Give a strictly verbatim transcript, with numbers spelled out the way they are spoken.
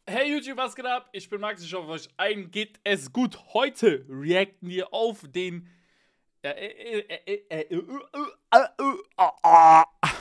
Hey YouTube, was geht ab? Ich bin Max, ich hoffe, euch allen geht es gut. Heute reacten wir auf den...